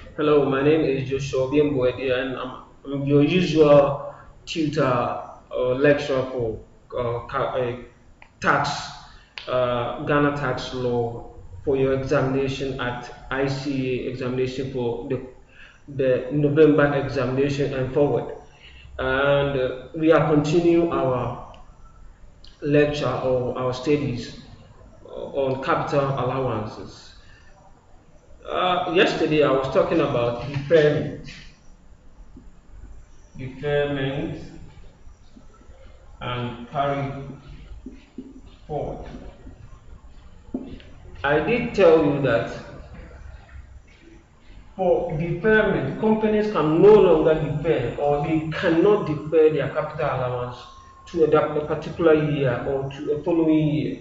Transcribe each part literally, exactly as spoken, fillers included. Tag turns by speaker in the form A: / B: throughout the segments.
A: Hello, my name is Joshua Biemboedi, and I'm, I'm your usual tutor or lecturer for uh, ca- uh, tax, uh, Ghana tax law for your examination at I C A examination for the, the November examination and forward. And uh, we are continuing our lecture or our studies on capital allowances. Uh, yesterday I was talking about deferment deferment and carry forward. I did tell you that for deferment, companies can no longer defer or they cannot defer their capital allowance to a, a particular year or to a following year.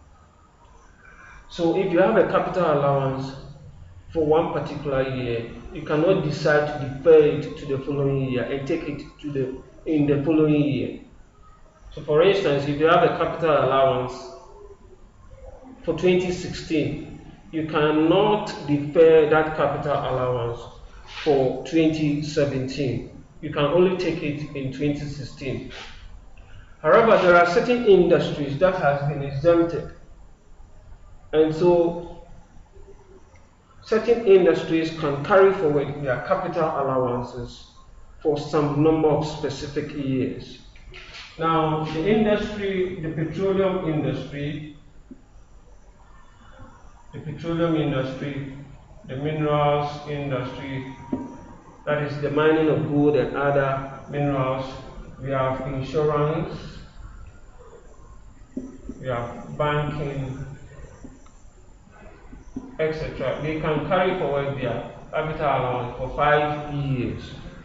A: So if you have a capital allowance for one particular year, you cannot decide to defer it to the following year and take it to the in the following year. So for instance, if you have a capital allowance for twenty sixteen, you cannot defer that capital allowance for twenty seventeen. You can only take it in twenty sixteen. However, there are certain industries that has been exempted. And so certain industries can carry forward their capital allowances for some number of specific years. Now, the industry, the petroleum industry, the petroleum industry, the minerals industry, that is the mining of gold and other minerals. We have insurance, we have banking, et cetera. They can carry forward their capital allowance for five years.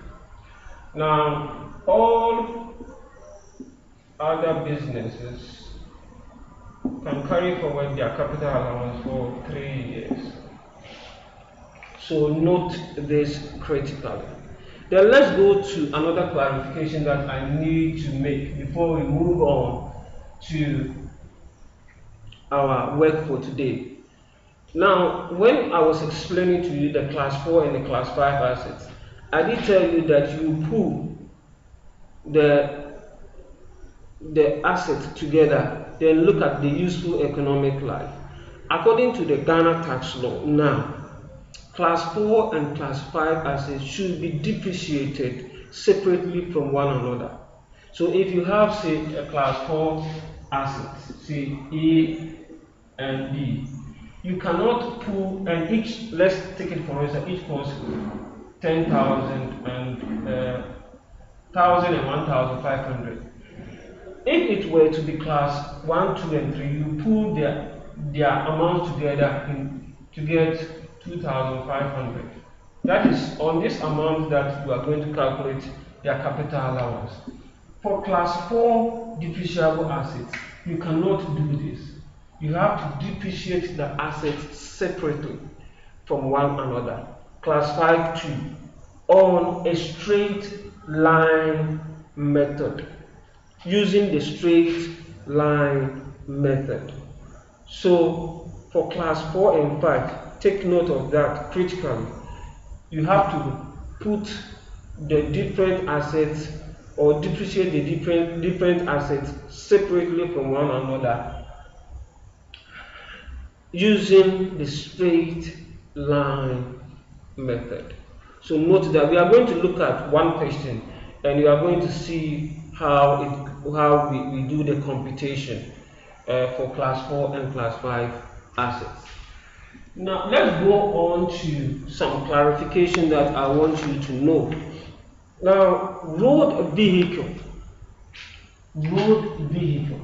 A: Now, all other businesses can carry forward their capital allowance for three years. So note this critically. Then let's go to another clarification that I need to make before we move on to our work for today. Now, when I was explaining to you the class four and the class five assets, I did tell you that you pull the the assets together, then look at the useful economic life. According to the Ghana tax law, now class four and class five assets should be depreciated separately from one another. So if you have, say, a class four assets, say A and B, you cannot pull, and each, let's take it for instance, each costs ten thousand and uh, one thousand and one thousand five hundred. If it were to be class one, two, and three, you pull their, their amount together in, to get two thousand five hundred. That is on this amount that you are going to calculate their capital allowance. For class four depreciable assets, you cannot do this. You have to depreciate the assets separately from one another. Class five two, on a straight line method, using the straight line method. So for class four and five, take note of that critically. You have to put the different assets or depreciate the different different assets separately from one another using the straight line method. So note that we are going to look at one question and we are going to see how it how we, we do the computation uh, for class four and class five assets. Now let's go on to some clarification that I want you to know. Now, road vehicle, road vehicle,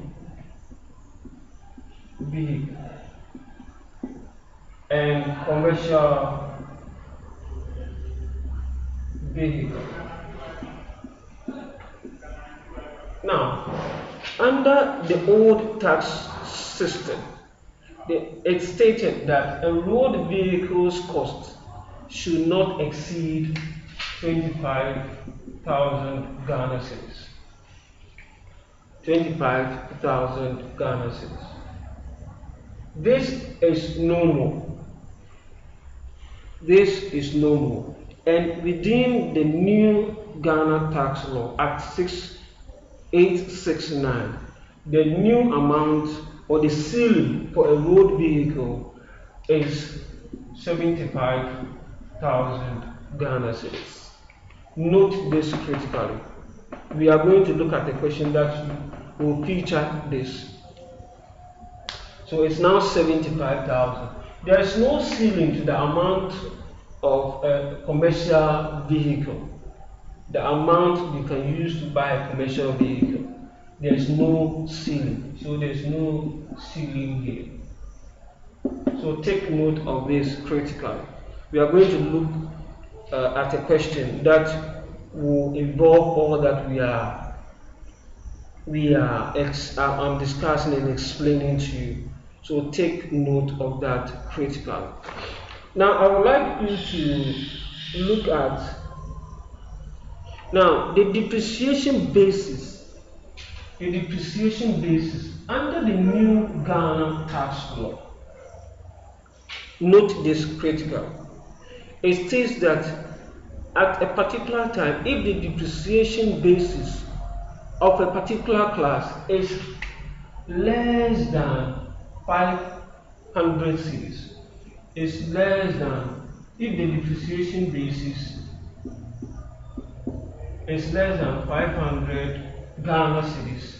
A: vehicle, and commercial vehicle. Now, under the old tax system, it stated that a road vehicle's cost should not exceed twenty-five thousand Ghana cedis. twenty-five thousand Ghana cedis. This is normal. This is no more. And within the new Ghana Tax Law, Act six eight six nine, the new amount or the ceiling for a road vehicle is seventy-five thousand Ghana cedis. Note this critically. We are going to look at a question that will feature this. So it's now seventy-five thousand. There is no ceiling to the amount of a commercial vehicle. The amount you can use to buy a commercial vehicle. There is no ceiling. So there is no ceiling here. So take note of this critically. We are going to look uh, at a question that will involve all that we are we are ex uh, I'm discussing and explaining to you. So take note of that critically. Now I would like you to look at now the depreciation basis. The depreciation basis under the new Ghana tax law. Note this critically. It states that at a particular time, if the depreciation basis of a particular class is less than five hundred cedis, is less than, if the depreciation basis is less than five hundred Ghana cedis,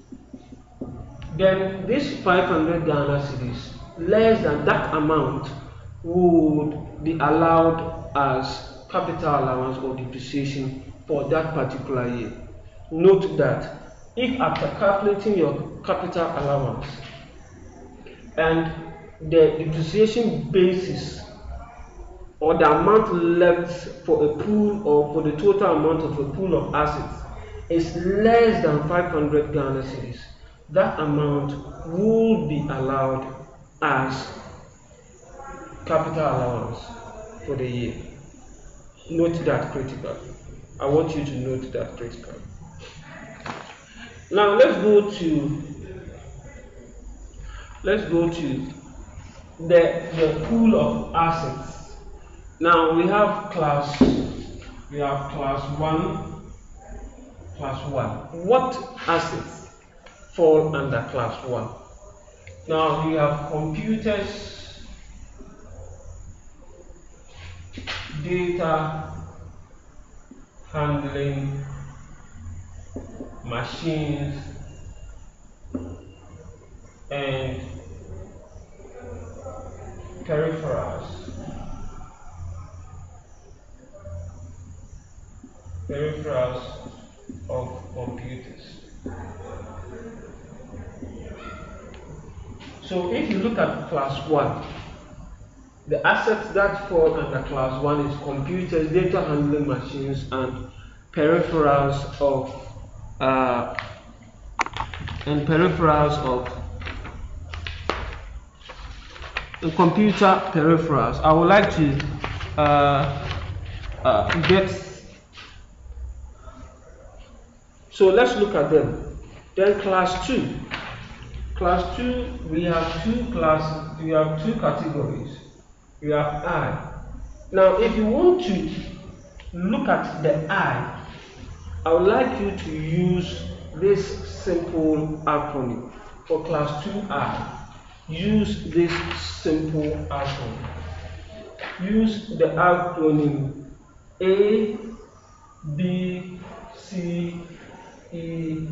A: then this five hundred Ghana cedis, less than that amount, would be allowed as capital allowance or depreciation for that particular year. Note that if after calculating your capital allowance and the depreciation basis or the amount left for a pool or for the total amount of a pool of assets is less than five hundred Ghana cedis, that amount will be allowed as capital allowance for the year. Note that critically. I want you to note that critically. Now let's go to let's go to the the pool of assets. Now we have class we have class one, class one. What assets fall under class one? Now we have computers, data handling, machines, and peripherals. Peripherals of computers. So if you look at class one, the assets that fall under class one is computers, data handling machines, and peripherals of uh, and peripherals of the computer peripherals. I would like to uh, uh, get. So let's look at them. Then class two. Class two, we have two classes. We have two categories. We have I. Now, if you want to look at the I, I would like you to use this simple acronym for class two I. Use this simple acronym. Use the acronym A, B, C, E.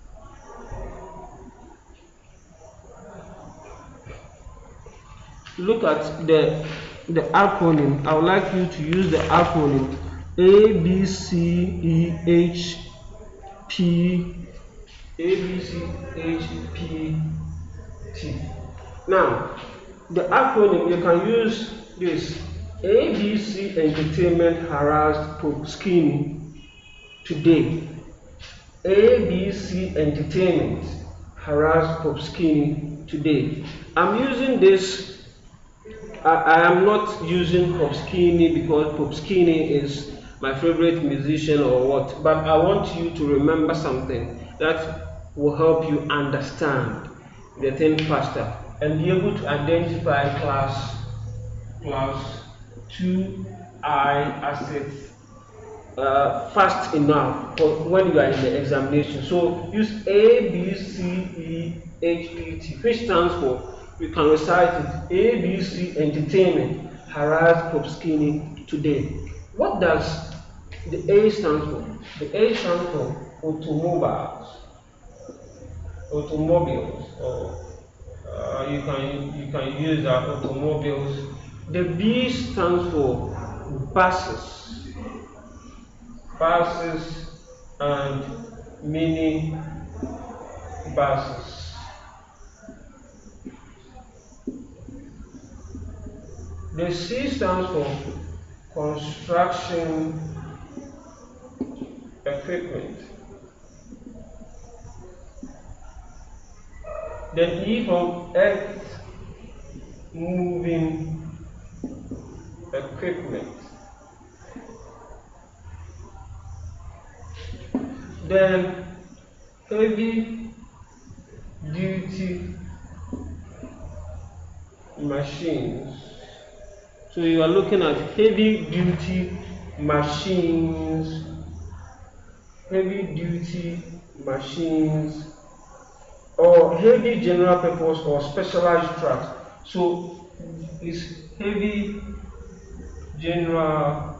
A: Look at the the acronym. I would like you to use the acronym A, B, C, E, H, P, A, B, C, H, P, T. Now, the acronym, you can use this. A B C Entertainment harassed Pope Skinny today. A B C Entertainment harassed Pope Skinny today. I'm using this. I, I am not using Pope Skinny because Pope Skinny is my favorite musician or what, but I want you to remember something that will help you understand the thing faster and be able to identify class class two I assets uh, fast enough for when you are in the examination. So use A, B, C, E, H, P, T, which stands for, you can recite it, A, B, C, entertainment, harass, Pope Skinny, today. What does the A stand for? The A stands for automobiles, automobiles, or uh, you can you can use that, automobiles. The B stands for buses, buses and mini buses. The C stands for construction equipment. Then E from earth moving equipment. Then heavy duty machines. So you are looking at heavy duty machines, heavy duty machines, or heavy general purpose or specialized trucks. So it's heavy general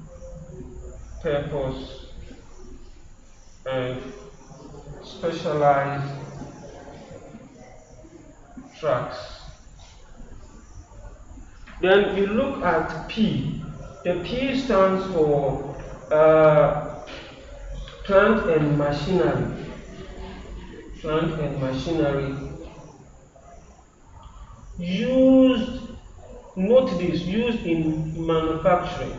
A: purpose and specialized trucks. Then you look at P. The P stands for uh, plant and machinery. Plant and machinery. Used, note this, used in manufacturing.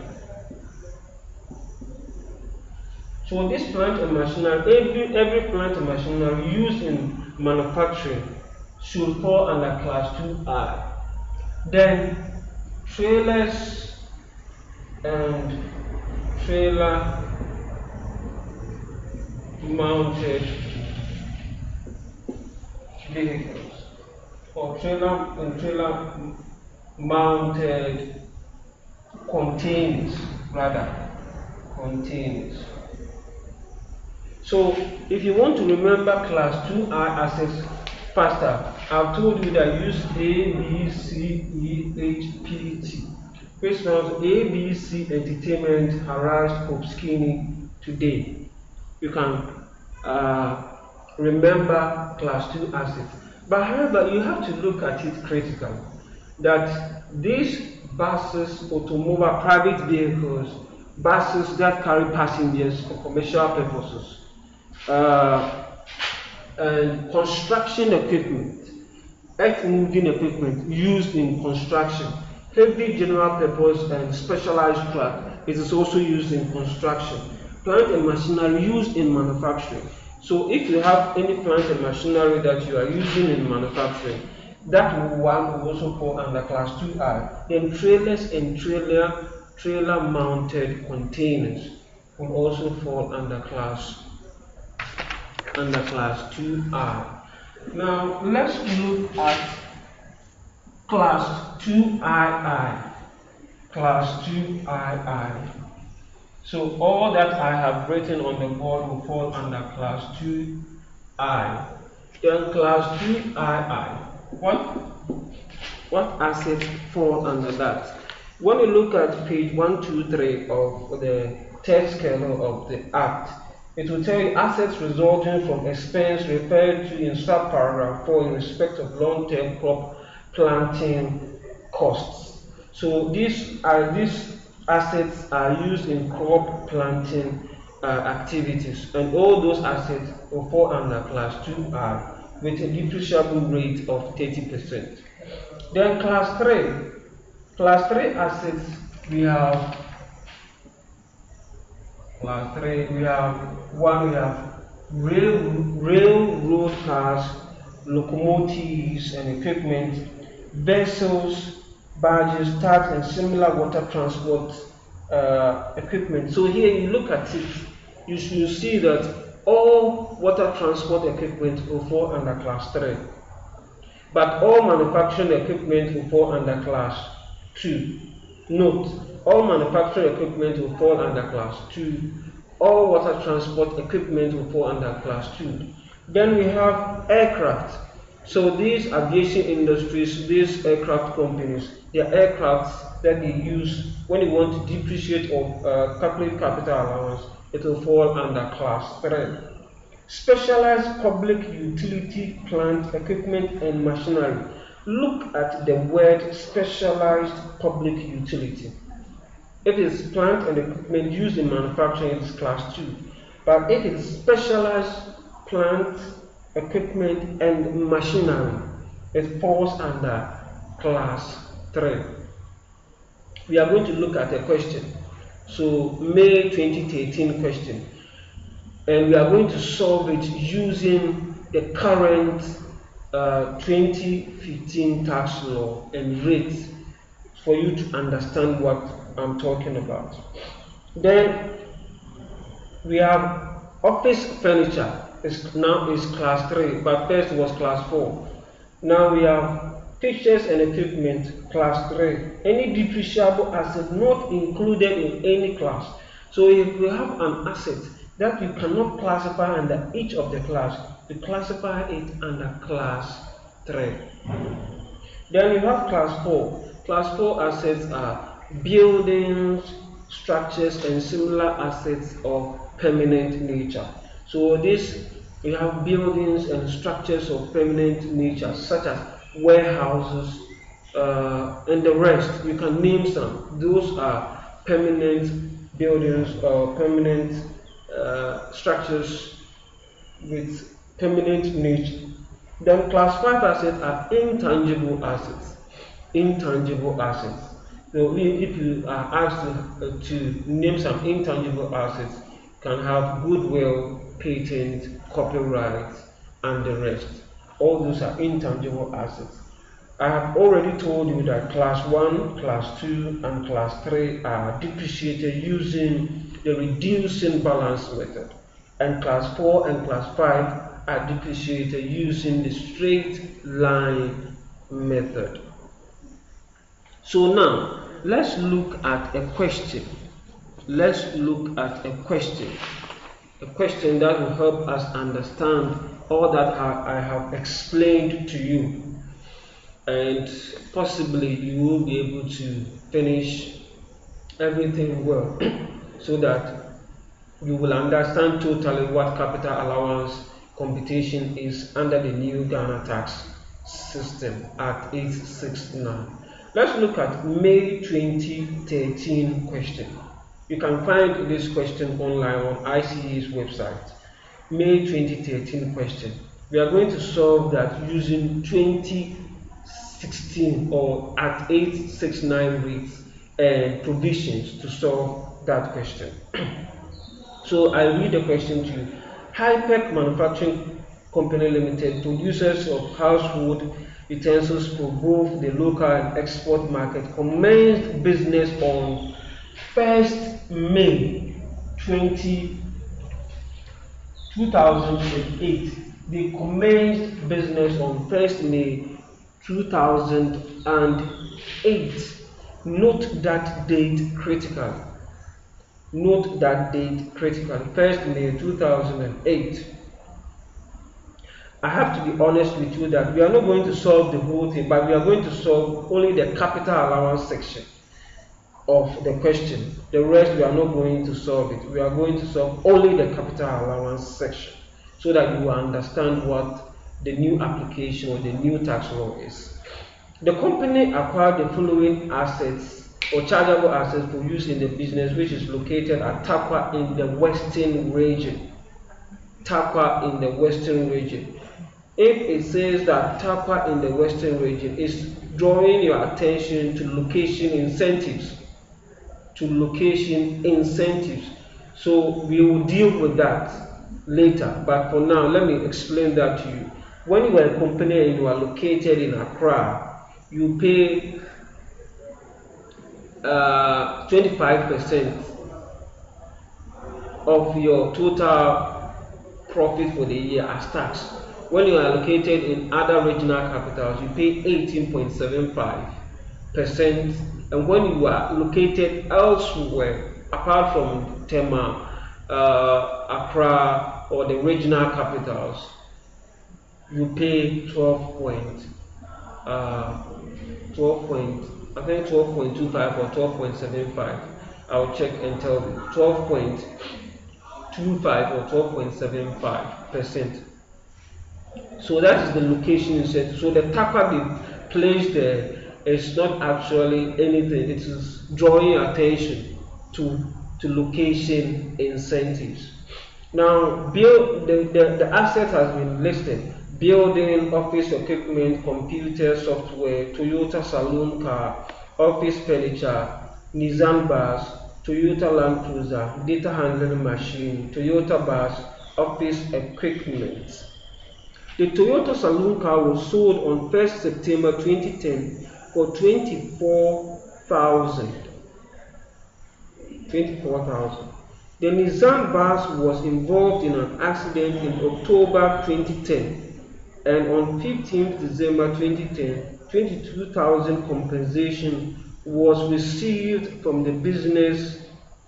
A: So this plant and machinery, every, every plant and machinery used in manufacturing should fall under class two I. Then trailers and trailer mounted vehicles, or trailer and trailer mounted containers, rather containers. So if you want to remember class two I assets faster, I've told you that use A, B, C, E, H, P, T. Which ones? A, B, C, entertainment, harassed, Pope Skinny, today. You can uh, remember class two assets. But however, you have to look at it critically. That these buses, automobile, private vehicles, buses that carry passengers for commercial purposes, uh, and construction equipment, earth moving equipment used in construction, heavy general purpose and specialized truck, it is also used in construction, plant and machinery used in manufacturing. So if you have any plant and machinery that you are using in manufacturing, that one will also fall under class two I. Then trailers and trailer trailer mounted containers will also fall under class under class two I. Now let's look at class two I I. Class two I I. So all that I have written on the board will fall under class two I. Then class two I I. What what assets fall under that? When you look at page one two three of the text kernel of the Act, it will tell you assets resulting from expense referred to in subparagraph four in respect of long-term crop planting costs. So these are these assets are used in crop planting uh, activities, and all those assets will fall under class two I with a depreciable rate of thirty percent. Then class three. Class three assets, we have class three, we have one, we have rail, railroad cars, locomotives and equipment, vessels, barges, tugs, and similar water transport uh, equipment. So here you look at it, you should see that all water transport equipment will fall under class three, but all manufacturing equipment will fall under class two. Note, all manufacturing equipment will fall under class two. All water transport equipment will fall under class two. Then we have aircraft. So these aviation industries, these aircraft companies, their aircrafts that they use when they want to depreciate or uh, calculate capital allowance, it will fall under class three. Specialized public utility plant equipment and machinery. Look at the word specialized public utility. If it's plant and equipment used in manufacturing, it is class two. But if it's specialized plant, equipment, and machinery, it falls under class three. We are going to look at a question. So, May twenty thirteen question. And we are going to solve it using the current uh, twenty fifteen tax law and rates for you to understand what I'm talking about. Then we have office furniture. It's now is class three, but first was class four. Now we have fixtures and equipment, class three. Any depreciable asset not included in any class. So if you have an asset that you cannot classify under each of the class, you classify it under class three. Then you have class four. Class four assets are buildings, structures, and similar assets of permanent nature. So this, we have buildings and structures of permanent nature, such as warehouses uh, and the rest. You can name some. Those are permanent buildings or permanent uh, structures with permanent nature. Then class five assets are intangible assets. Intangible assets. So if you are asked to, uh, to name some intangible assets, can have goodwill, patent, copyright, and the rest. All those are intangible assets. I have already told you that class one, class two, and class three are depreciated using the reducing balance method. And class four and class five are depreciated using the straight line method. So now, let's look at a question. Let's look at a question. A question that will help us understand all that I have explained to you. And possibly you will be able to finish everything well so that you will understand totally what capital allowance computation is under the new Ghana tax system at eight sixty-nine. Let's look at May twenty thirteen question. You can find this question online on I C A's website. May twenty thirteen question. We are going to solve that using twenty sixteen or at eight sixty-nine rates and provisions to solve that question. So I read the question to you. Hypec Manufacturing Company Limited, producers of household utensils for both the local and export market, commenced business on first May two thousand eight. They commenced business on first May two thousand eight. Note that date critical. Note that date critical. first May two thousand eight. I have to be honest with you that we are not going to solve the whole thing, but we are going to solve only the capital allowance section of the question. The rest we are not going to solve it. We are going to solve only the capital allowance section so that you will understand what the new application or the new tax law is. The company acquired the following assets or chargeable assets for use in the business, which is located at Tarkwa in the Western region. Tarkwa in the Western region. If it says that Tarkwa in the Western region, is drawing your attention to location incentives. To location incentives. So we will deal with that later. But for now, let me explain that to you. When you are a company and you are located in Accra, you pay uh, twenty-five percent of your total profit for the year as tax. When you are located in other regional capitals, you pay eighteen point seven five percent And when you are located elsewhere, apart from Tema, uh, Accra, or the regional capitals, you pay twelve point, uh, twelve point, I think twelve point two five or twelve point seven five. I'll check and tell you. twelve point two five or twelve point seven five percent. So that is the location you said. So the tapa they placed there is not actually anything. It is drawing attention to to location incentives. Now, build the, the, the asset has been listed: building, office equipment, computer software, Toyota saloon car, office furniture, Nissan bus, Toyota Land Cruiser, data handling machine, Toyota bus, office equipment. The Toyota saloon car was sold on first September twenty ten for twenty-four thousand. twenty-four thousand. The Nissan bus was involved in an accident in October twenty ten, and on fifteenth December twenty ten, twenty-two thousand compensation was received from the business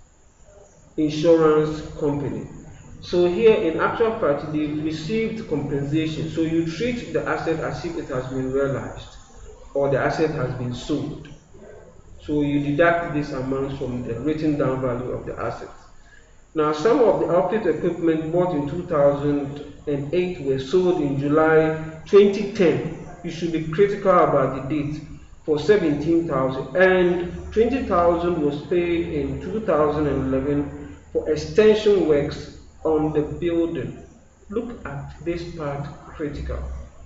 A: insurance company. So here, in actual fact, they received compensation. So you treat the asset as if it has been realized or the asset has been sold. So you deduct this amount from the written down value of the asset. Now, some of the office equipment bought in two thousand eight were sold in July twenty ten. You should be critical about the date, for seventeen thousand, and twenty thousand was paid in two thousand eleven for extension works on the building. Look at this part critical.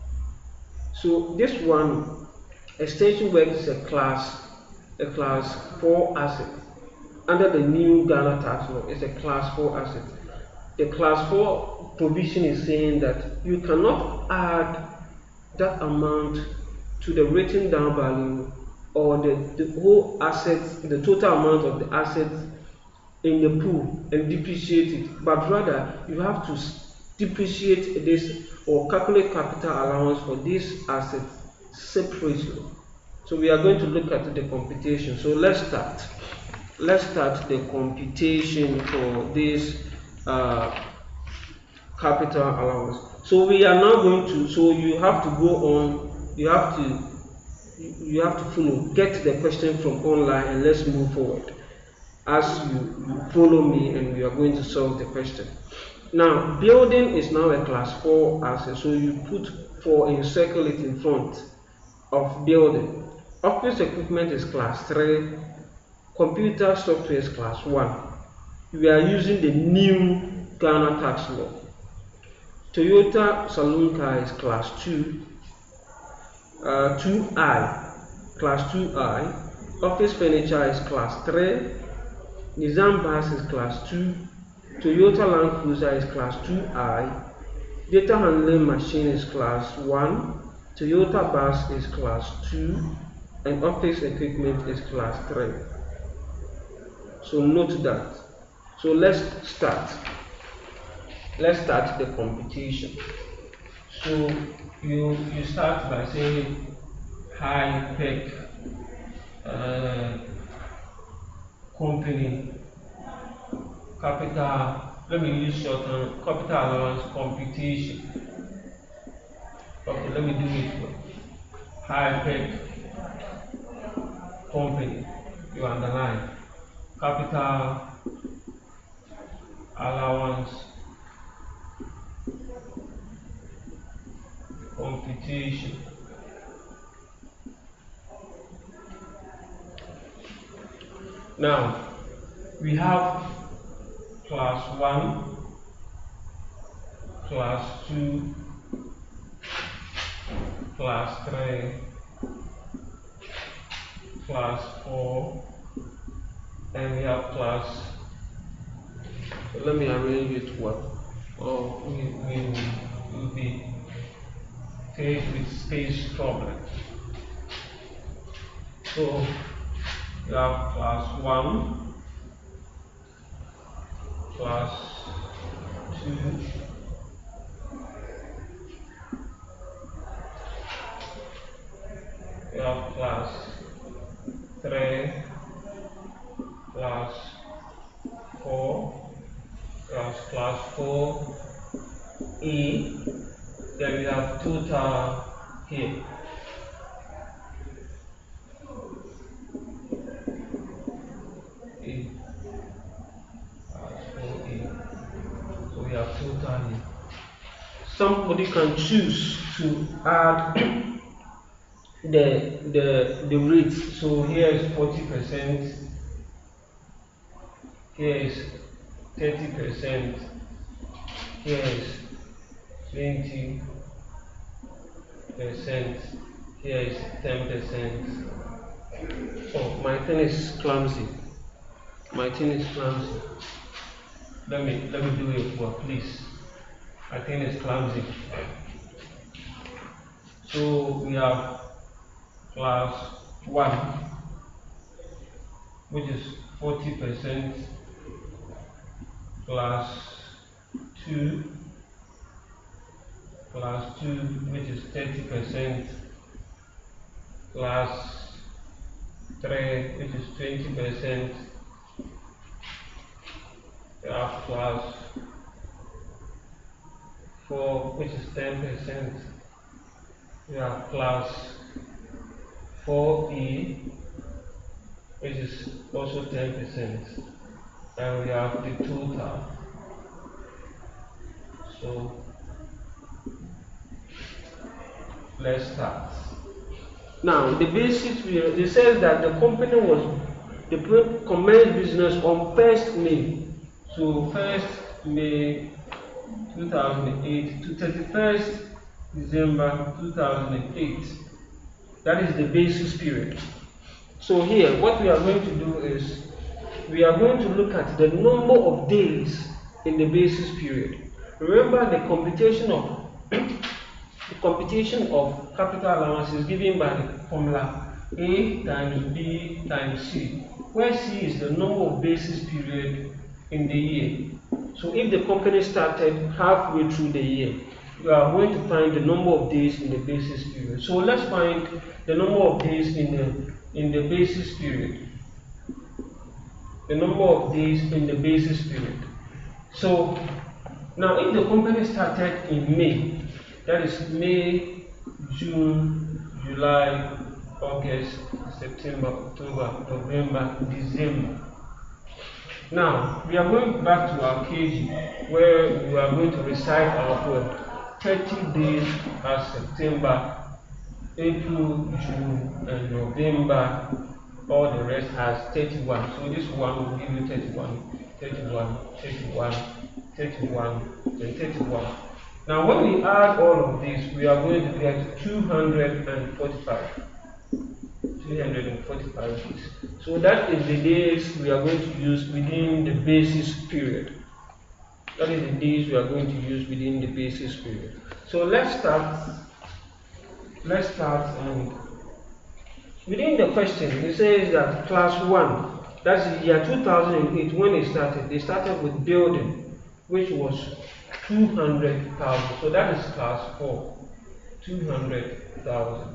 A: So this one, extension work, is a class a class four asset under the new Ghana tax law. It's a class four asset. The class four provision is saying that you cannot add that amount to the written down value or the, the whole assets, the total amount of the assets in the pool, and depreciate it, but rather you have to depreciate this or calculate capital allowance for this asset separately. So we are going to look at the computation. So let's start. Let's start the computation for this uh, capital allowance. So we are now going to. So you have to go on. You have to. You have to follow. Get the question from online, and let's move forward as you, you follow me, and we are going to solve the question. Now, building is now a class four asset, so you put four and circle it in front of building. Office equipment is class three. Computer software is class one. We are using the new Ghana tax law. Toyota saloon car is class two. Uh, two I. Class two I. Office furniture is class three. Nissan bus is class two. Toyota Land Cruiser is class two I. Data handling machine is class one. Toyota bus is class two. And office equipment is class three. So note that. So let's start. Let's start the computation. So you you start by saying high-tech uh, company capital. Let me use short term capital allowance computation. Okay, let me do it for high-tech company. You underline capital allowance computation. Now we have class one, class two, class three, class four, and we have class. So let me arrange it well. Oh, we, we will be faced with space problems. So we have class one, class two, we have class three, class four, that's class four A, then we have total here. A, class four A. So we have total here. Somebody can choose to add the the the rates. So here is forty percent, here is thirty percent, here is twenty percent, here is ten percent. Oh, my thing is clumsy. My thing is clumsy. Let me let me do it for please. My thing is clumsy. So we have class one, which is forty percent, class two, class two, which is thirty percent, class three, which is twenty percent, we have class four, which is ten percent, we have class four E, which is also ten percent, and we have the total. So let's start. Now the basics, it says that the company was the commenced business on first May. So first May two thousand eight to thirty-first December two thousand eight. That is the basis period. So here, what we are going to do is, we are going to look at the number of days in the basis period. Remember, the computation of the computation of capital allowance is given by the formula A times B times C, where C is the number of basis period in the year. So if the company started halfway through the year, we are going to find the number of days in the basis period. So let's find the number of days in the in the basis period. The number of days in the basis period. So now if the company started in May, that is May, June, July, August, September, October, November, December. Now we are going back to our K G, where we are going to recite our code. thirty days as September, April, June, and November. All the rest has thirty-one. So this one will give you thirty-one, thirty-one, thirty-one, thirty-one, and thirty-one. Now when we add all of this, we are going to get two hundred forty-five. two hundred forty-five days. So that is the days we are going to use within the basis period. That is the days we are going to use within the basis period. So let's start. Let's start and within the question, it says that class one, that's the year two thousand eight, when they started, they started with building, which was two hundred thousand. So that is class four, two hundred thousand.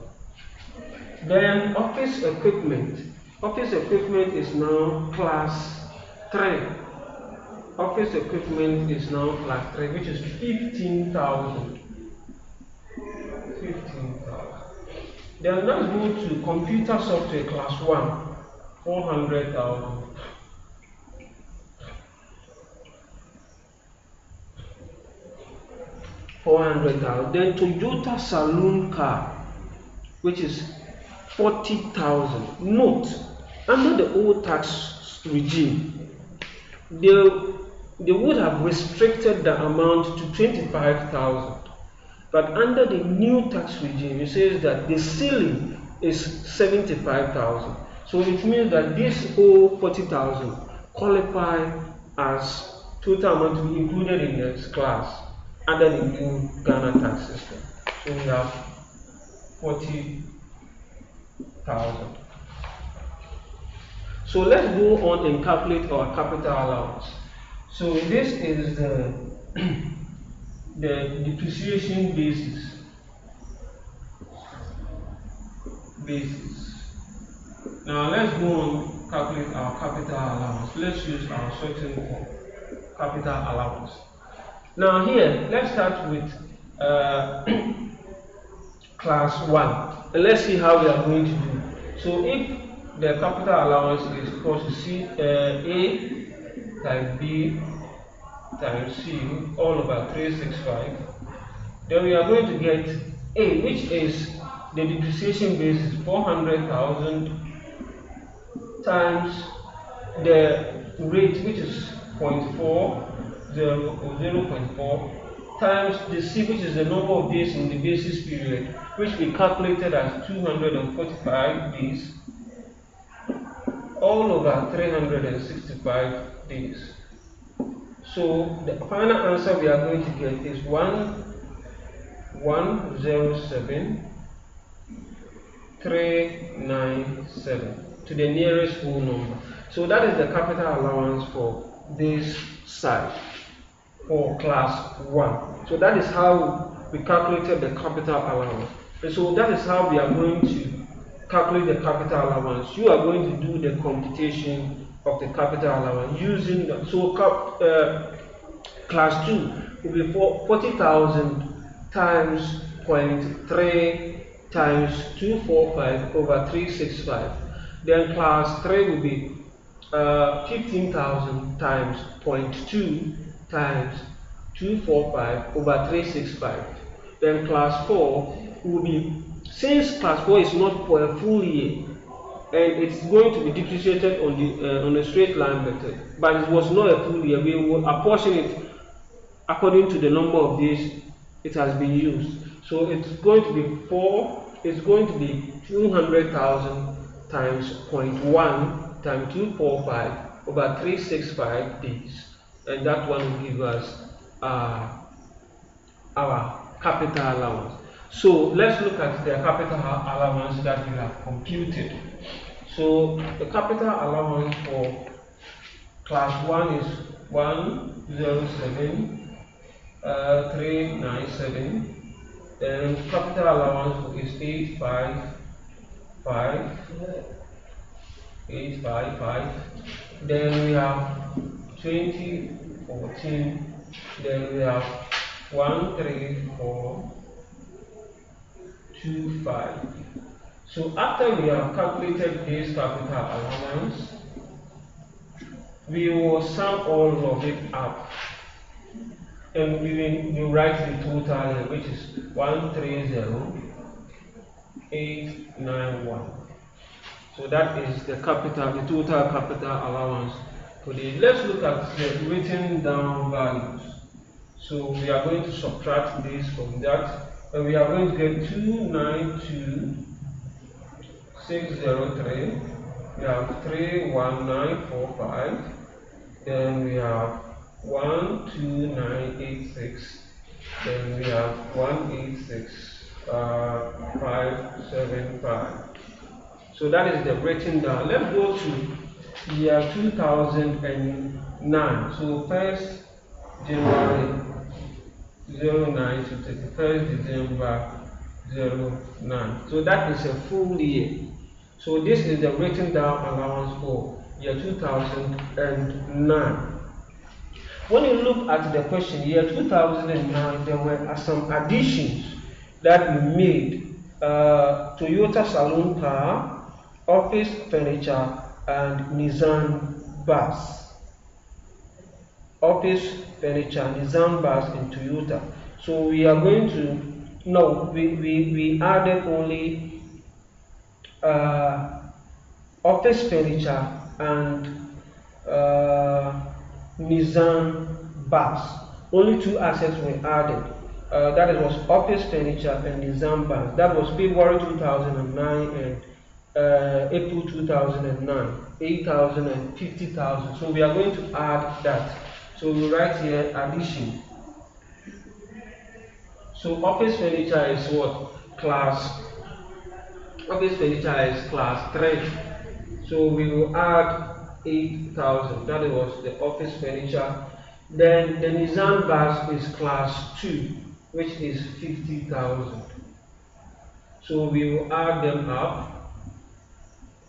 A: Then office equipment. Office equipment is now class three. Office equipment is now class three, which is fifteen thousand. fifteen thousand. Then let's go to computer software class one, four hundred thousand. four hundred thousand. Then Toyota Saloon car, which is forty thousand. Note, under the old tax regime, they, they would have restricted the amount to twenty-five thousand. But under the new tax regime, it says that the ceiling is seventy-five thousand. So it means that this whole forty thousand qualify as total amount to be included in this class under the new Ghana tax system. So we have forty thousand. So let's go on and calculate our capital allowance. So this is the the depreciation basis. Basis. Now let's go and calculate our capital allowance. Let's use our sorting for capital allowance. Now here, let's start with uh, class one. And let's see how we are going to do. So if the capital allowance is equal to C, uh, A times B times C all over three hundred sixty-five, then we are going to get A, which is the depreciation base is four hundred thousand times the rate, which is zero point four zero or zero point four, times the C, which is the number of days in the basis period, which we calculated as two hundred forty-five days, all over three hundred sixty-five days. So the final answer we are going to get is one one zero seven three nine seven to the nearest whole number. So that is the capital allowance for this side for class one. So that is how we calculated the capital allowance. And so that is how we are going to calculate the capital allowance. You are going to do the computation of the capital allowance using the, so uh, class two will be forty thousand times zero point three times two hundred forty-five over three hundred sixty-five. Then class three will be uh, fifteen thousand times zero point two times two hundred forty-five over three hundred sixty-five. Then class four will be, since class four is not for a full year and it's going to be depreciated on the uh, on a straight line method, but it was not a full year, we will apportion it according to the number of days it has been used. So it's going to be four, it's going to be two hundred thousand times zero point one times two hundred forty-five over three hundred sixty-five days, and that one will give us uh, our capital allowance. So let's look at the capital allowance that we have computed. So the capital allowance for class one is one zero seven three nine seven. Then capital allowance is eight five five eight five five. Then we have twenty fourteen. Then we have one three four two five. So after we have calculated this capital allowance, we will sum all of it up, and we will we write the total here, which is one three zero eight nine one. So that is the capital, the total capital allowance for the. Let's look at the written down values. So we are going to subtract this from that, and we are going to get two nine two six zero three. We have three one nine four five. Then we have one two nine eight six. Then we have one eight six uh, five seven five. So that is the written down. Let's go to year two thousand nine. So first January zero nine to thirty-first December zero nine. So that is a full year. So this is the written down allowance for year two thousand nine. When you look at the question, year two thousand nine, there were some additions that we made. Uh, Toyota Saloon car, office furniture, and Nissan bus. Office furniture, Nissan bus, and Toyota. So we are going to, no, we, we, we added only uh, office furniture and uh, Nissan bus. Only two assets were added. Uh, that was office furniture and Nissan bus. That was February two thousand nine and uh, April two thousand nine. eight thousand and fifty thousand. So we are going to add that. So we write here addition. So office furniture is what? Class. Office furniture is class three. So we will add eight thousand. That was the office furniture. Then the Nissan bus is class two, which is fifty thousand. So we will add them up.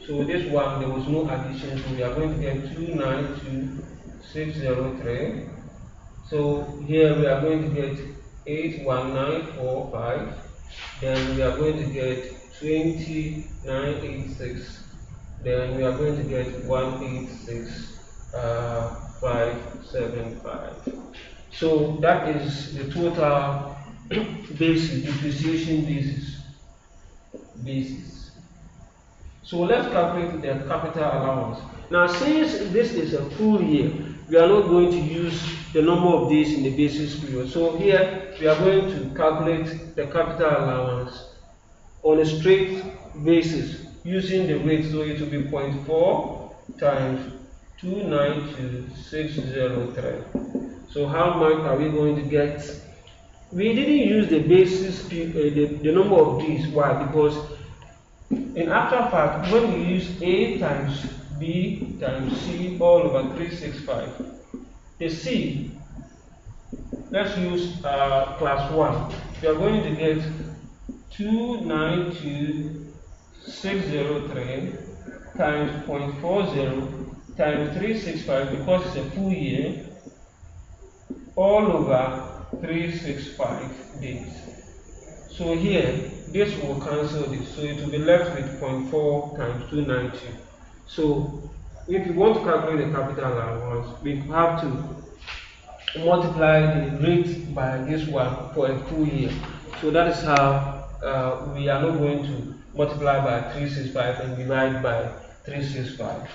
A: So this one, there was no addition, so we are going to get two nine two six zero three. So here we are going to get eight one nine four five. Then we are going to get twenty nine eighty-six. Then we are going to get one eighty-six five seven five. So that is the total basis, depreciation basis. basis. So let's calculate the capital allowance. Now, since this is a full year, we are not going to use the number of days in the basis period. So here we are going to calculate the capital allowance on a straight basis using the rate. So it will be zero point four times two nine two six zero three. So how much are we going to get? We didn't use the basis, uh, the, the number of days. Why? Because in actual fact, when we use A times B times C all over three sixty-five, the C, let's use uh, class one. We are going to get two nine two six zero three times zero point four zero times three sixty-five, because it's a full year, all over three sixty-five days. So here, this will cancel this, so it will be left with zero point four times two ninety. So if you want to calculate the capital allowance, we have to multiply the rate by this one for a full year. So that is how uh, we are not going to multiply by three sixty-five and divide by three sixty-five.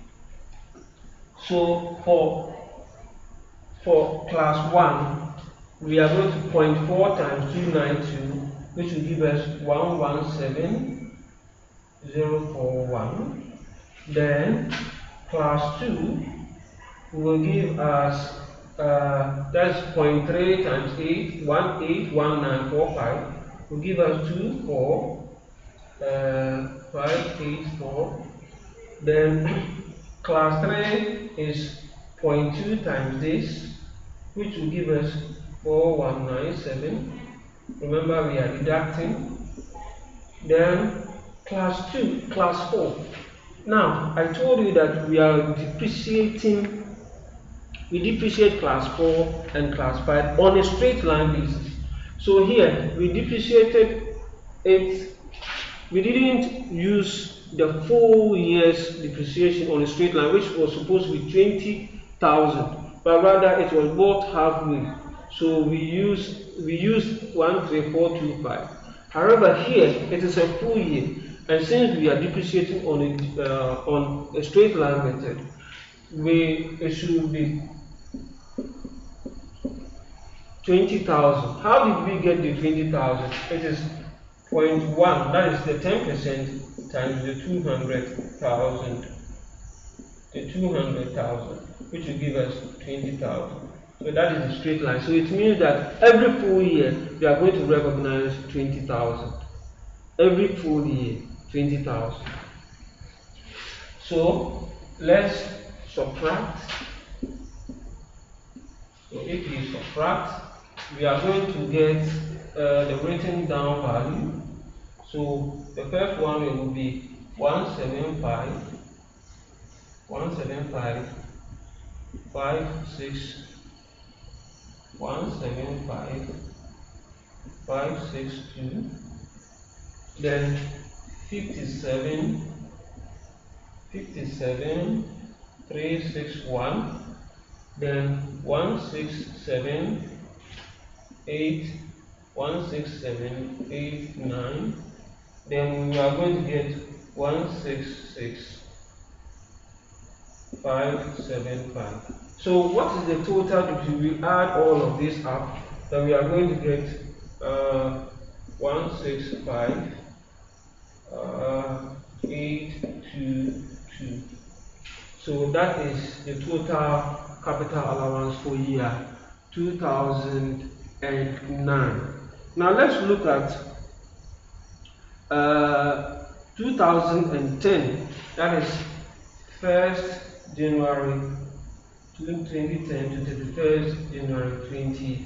A: So for for class one, we are going to zero point four times two ninety-two, which will give us one one seven zero four one. Then class two will give us uh, that's zero point three times eight, one eight one nine four five, will give us two four five eight four. Then class three is zero point two times this, which will give us four one nine seven. Remember, we are deducting. Then class two, class four. Now, I told you that we are depreciating, we depreciate class four and class five on a straight line basis. So here, we depreciated it, we didn't use the full year's depreciation on a straight line, which was supposed to be twenty thousand, but rather it was bought halfway. So we used we used one three four two five. However, here it is a full year, and since we are depreciating on a uh, on a straight line method, we it should be twenty thousand. How did we get the twenty thousand? It is zero point one. That is the ten percent times the two hundred thousand. The two hundred thousand, which will give us twenty thousand. So that is the straight line. So it means that every full year we are going to recognize twenty thousand. Every full year, twenty thousand. So let's subtract. So if we subtract, we are going to get uh, the written down value. So the first one will be one seven five, one seven five, five six. one seven five five six two, then fifty-seven fifty-seven three six one, then one six seven eight one six seven eight nine, then we are going to get one six six five seven five. So what is the total if we add all of this up? Then we are going to get uh, one six five eight two two. So that is the total capital allowance for year two thousand nine. Now let's look at uh, two thousand ten. That is first January twenty ten to thirty-first January twenty,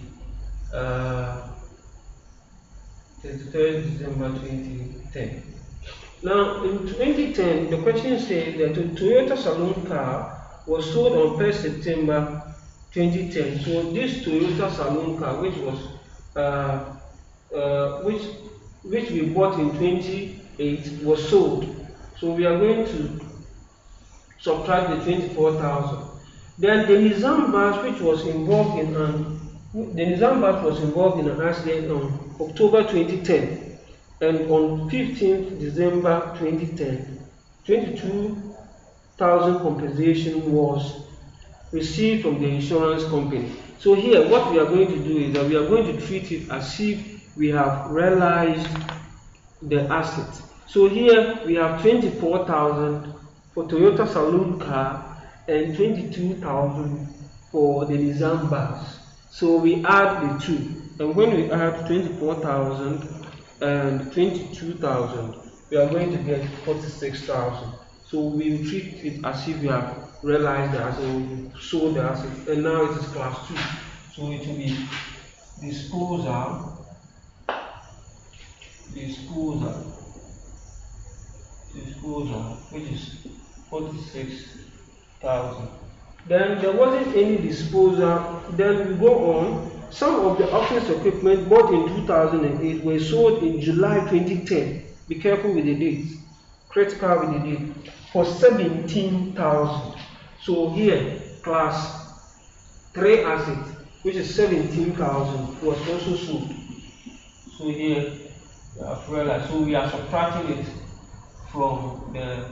A: uh, thirty-first December twenty ten. Now, in twenty ten, the question says that a Toyota Saloon car was sold on first September twenty ten. So this Toyota Saloon car, which was uh, uh, which which we bought in twenty eight, was sold. So we are going to subtract the twenty-four thousand. Then the Nizam bus, which was involved in an the Nizam bus was involved in an accident on October twenty ten, and on fifteenth December twenty ten, twenty-two thousand compensation was received from the insurance company. So here, what we are going to do is that we are going to treat it as if we have realized the asset. So here we have twenty-four thousand for Toyota Saloon car and twenty-two thousand for the Nizam bus. So we add the two, and when we add twenty-four thousand and twenty-two thousand, we are going to get forty-six thousand. So we will treat it as if we have realized the asset, we sold the asset, and now it is class two. So it will be disposal, disposal, disposal, which is forty-six thousand. Then there wasn't any disposal. Then we go on. Some of the office equipment bought in two thousand eight were sold in July twenty ten. Be careful with the dates. Critical with the date. For seventeen thousand. So here, class three assets, which is seventeen thousand, was also sold. So here, we have realized. So we are subtracting it from the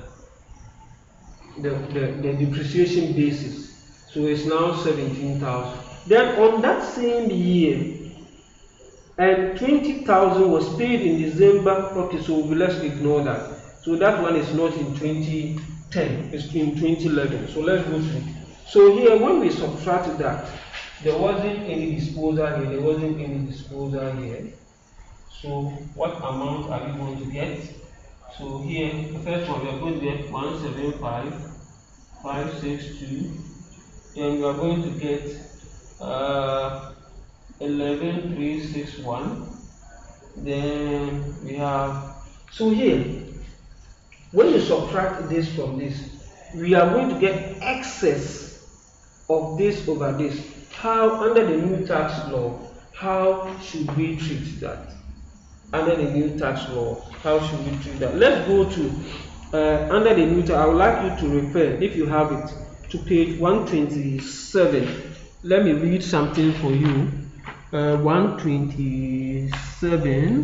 A: The, the, the depreciation basis. So it's now seventeen thousand. Then on that same year, and twenty thousand was paid in December. Okay, so let's ignore that. So that one is not in twenty ten, it's in twenty eleven. So let's go through. So here, when we subtract that, there wasn't any disposal here, there wasn't any disposal here. So what amount are we going to get? So here, the first one, we are going to get one seventy-five, five sixty-two. Then we are going to get uh, eleven three sixty-one. Then we have, so here, when you subtract this from this, we are going to get excess of this over this. How, under the new tax law, how should we treat that? Under the new tax law, how should we treat that? Let's go to uh, under the new tax. I would like you to refer, if you have it, to page one twenty-seven. Let me read something for you. Uh, one twenty-seven,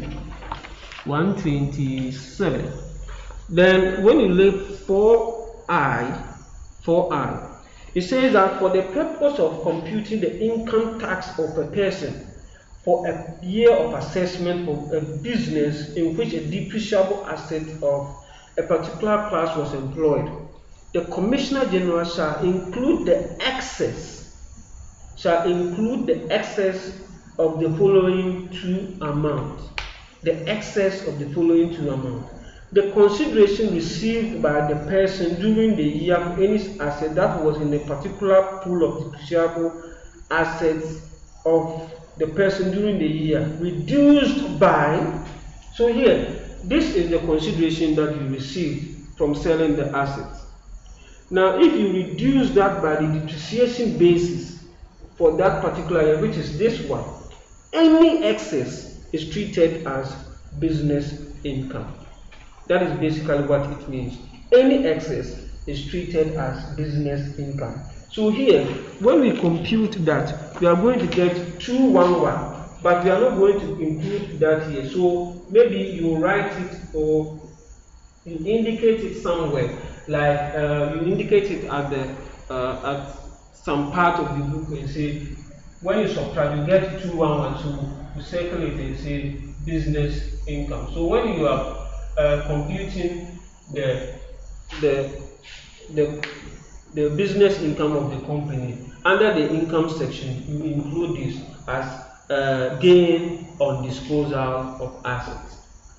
A: one twenty-seven. Then when you look for I, for I, it says that for the purpose of computing the income tax of a person for a year of assessment of a business in which a depreciable asset of a particular class was employed, the Commissioner General shall include the excess, shall include the excess of the following two amounts. The excess of the following two amounts. The consideration received by the person during the year for any asset that was in a particular pool of depreciable assets of the person during the year, reduced by, so here, this is the consideration that you received from selling the assets. Now, if you reduce that by the depreciation basis for that particular year, which is this one, any excess is treated as business income. That is basically what it means. Any excess is treated as business income. So here, when we compute that, we are going to get two eleven, but we are not going to include that here. So maybe you write it or you indicate it somewhere, like uh, you indicate it at the uh, at some part of the book and say, when you subtract, you get two eleven, so you circle it and say business income. So when you are uh, computing the the the the business income of the company, under the income section, you include this as uh, gain on disposal of assets.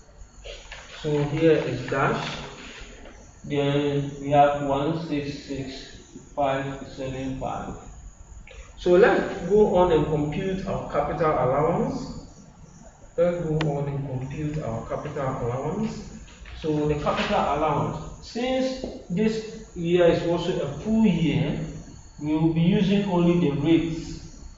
A: So here is dash. Then we have one six six five seven five. So let's go on and compute our capital allowance. Let's go on and compute our capital allowance. So the capital allowance, since this year is also a full year, we will be using only the rates.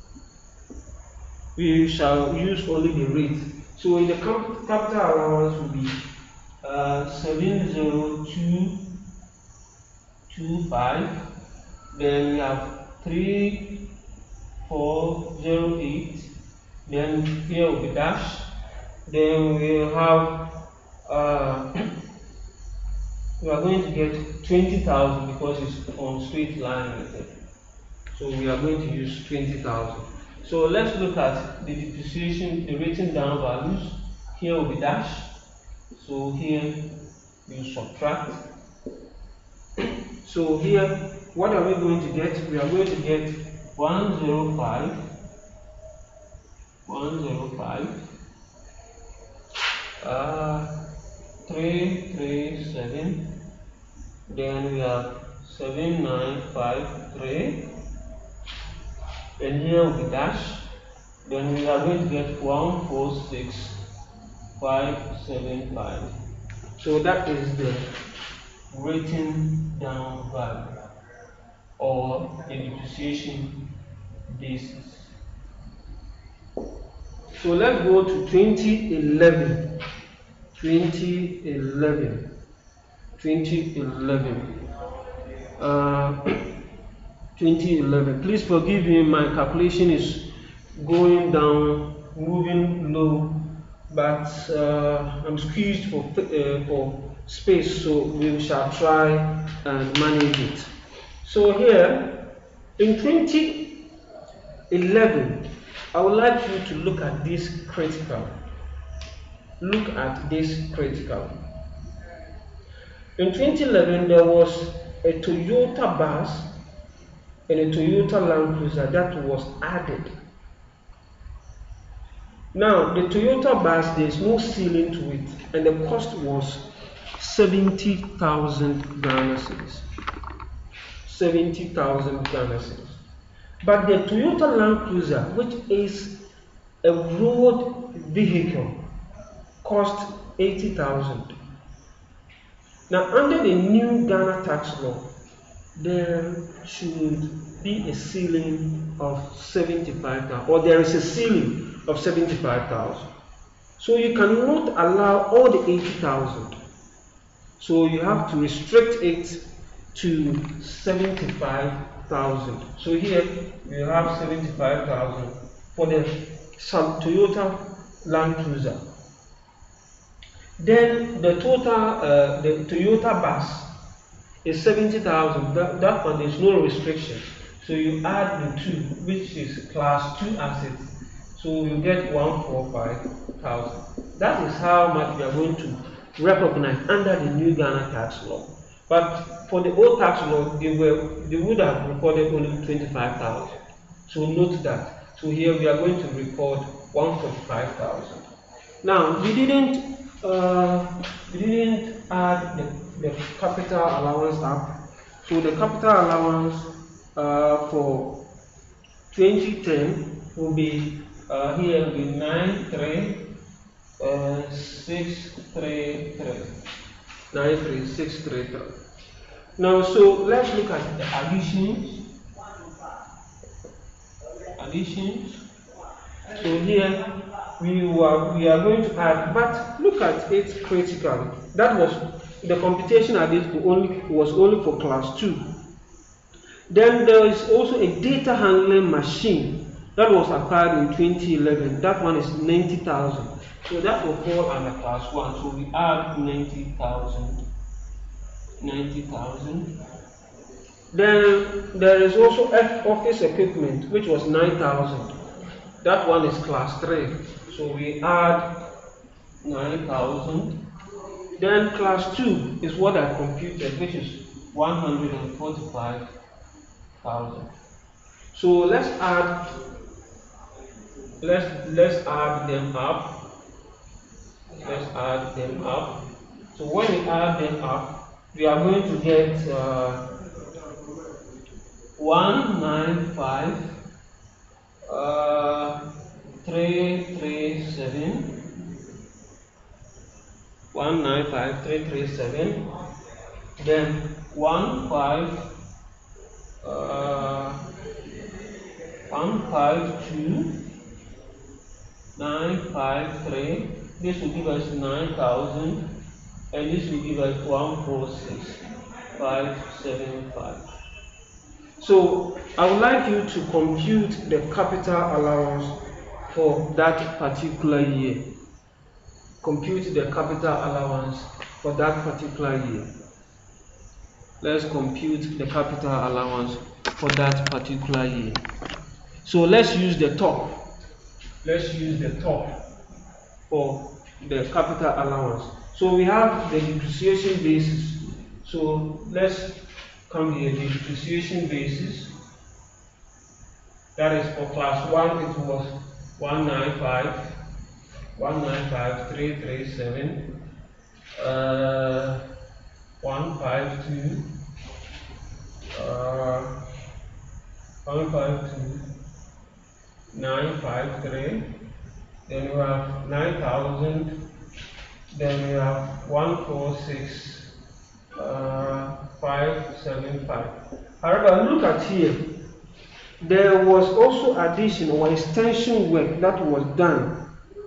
A: We shall use only the rates. So in the cap capital allowance will be uh, seven zero two two five. Then we have three four zero eight. Then here will be dash. Then we will have uh, we are going to get twenty thousand because it's on straight line method. So we are going to use twenty thousand. So let's look at the depreciation, the written down values. Here will be dash. So here you subtract. So here, what are we going to get? We are going to get one hundred five, one hundred five, uh, three three seven, then we have seven nine five three, and here will be dash. Then we are going to get one four six five seven five. So that is the written down value or the depreciation basis. So let's go to twenty eleven. twenty eleven. twenty eleven. Uh, twenty eleven. Please forgive me, my calculation is going down, moving low, but uh, I'm squeezed for uh, for space, so we shall try and manage it. So here in twenty eleven, I would like you to look at this critical. Look at this critical. In twenty eleven, there was a Toyota bus and a Toyota Land Cruiser that was added. Now, the Toyota bus, there is no ceiling to it, and the cost was seventy thousand Ghana cedis. seventy thousand Ghana cedis. But the Toyota Land Cruiser, which is a road vehicle, cost eighty thousand. Now, under the new Ghana tax law, there should be a ceiling of seventy-five thousand, or there is a ceiling of seventy-five thousand. So you cannot allow all the eighty thousand. So you have to restrict it to seventy-five thousand. So here you have seventy-five thousand for the Toyota Land Cruiser. Then the total, uh, the Toyota bus is seventy thousand. That, that one, there's no restriction. So you add the two, which is class two assets. So you get one hundred forty-five thousand. That is how much we are going to recognize under the new Ghana tax law. But for the old tax law, they were they would have recorded only twenty-five thousand. So note that. So here we are going to record one hundred forty-five thousand. Now we didn't uh, we didn't add the, the capital allowance up. So the capital allowance uh, for twenty ten will be uh, here will be nine three six three three. nine three six three three. Now, so let's look at the additions. Additions. So here we were we are going to add, but look at it critically. That was the computation I did for only was only for class two. Then there is also a data handling machine that was acquired in twenty eleven. That one is ninety thousand. So that will fall under class one. So we add ninety thousand. ninety thousand. Then there is also office equipment, which was nine thousand. That one is class three. So we add nine thousand. Then class two is what I computed, which is one hundred forty-five thousand. So let's add let's let's add them up. Let's add them up. So when we add them up, we are going to get uh, one nine five uh, three three seven one nine five three three seven, then one five uh, one five two nine five three. This will give us nine thousand, and this will give us one four six five seven five. So I would like you to compute the capital allowance for that particular year. Compute the capital allowance for that particular year. Let's compute the capital allowance for that particular year. So let's use the top. Let's use the top for the capital allowance. So we have the depreciation basis. So let's come here, the depreciation basis. That is for class one, it was one nine five three three seven, uh, one five two, uh, one five two, nine five three, then we have nine thousand, then we have one four six, uh, five seven five. However, look at here. There was also addition or extension work that was done.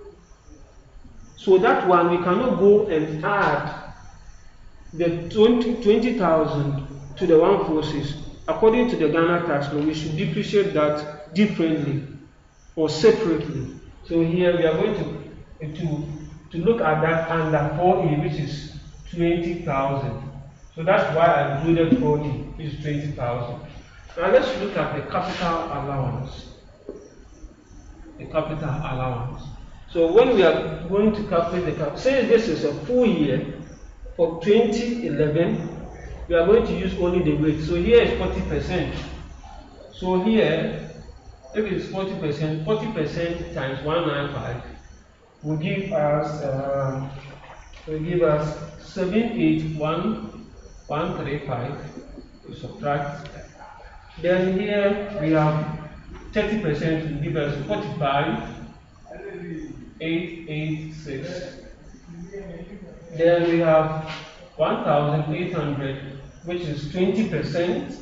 A: So that one we cannot go and add the twenty thousand to the one four six. According to the Ghana tax law, we should depreciate that differently or separately. So here we are going to to, to look at that under four E, which is twenty thousand. So that's why I included four E, which is twenty thousand. Now let's look at the capital allowance. The capital allowance. So when we are going to calculate the capital, say this is a full year for twenty eleven, we are going to use only the rate. So here is forty percent. So here, if it is forty percent, forty percent times one nine five will give us uh, will give us seven eight one one three five. We subtract. Then here we have thirty percent will give us forty-five eight eight six. Then we have one thousand eight hundred, which is twenty percent.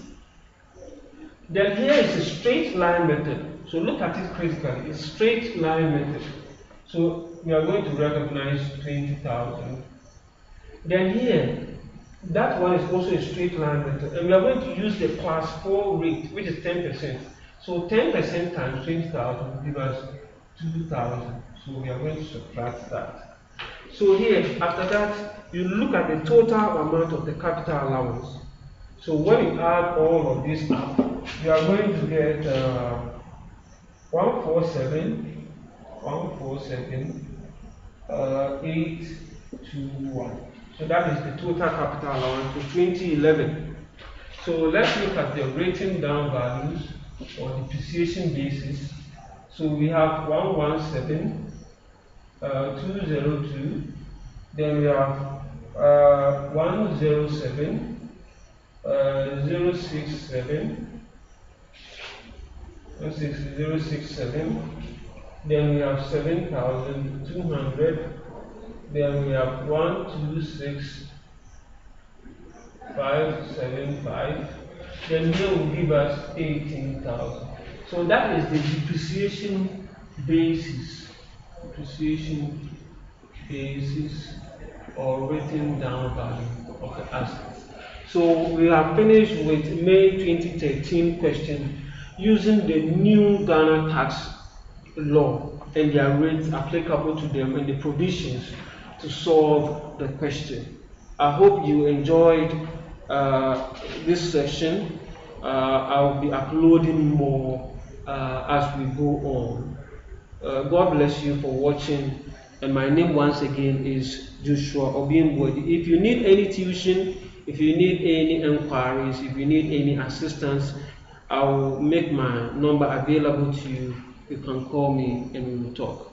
A: Then here is a straight line method. So look at it critically. It's straight line method. So we are going to recognize twenty thousand. Then here, that one is also a straight line method. And we are going to use the class four rate, which is ten percent. So ten percent times twenty thousand will give us two thousand. So we are going to subtract that. So here, after that, you look at the total amount of the capital allowance. So when you add all of this up, you are going to get uh, one four seven, one four seven, uh, eight two one. So that is the total capital allowance for twenty eleven. So let's look at the written down values or depreciation basis. So we have one one seven, uh, two zero two, then we have uh, one zero seven, uh, zero six seven, zero six seven, then we have seven thousand two hundred, then we have one two six five seven five, then here will give us eighteen thousand. So that is the depreciation basis, depreciation basis or written down value of the assets. So we have finished with May twenty thirteen question using the new Ghana tax law and their rates applicable to them and the provisions to solve the question. I hope you enjoyed uh, this session. Uh, I'll be uploading more uh, as we go on. Uh, God bless you for watching. And my name once again is Joshua Obimbodi. If you need any tuition, if you need any inquiries, if you need any assistance, I will make my number available to you. You can call me and we will talk.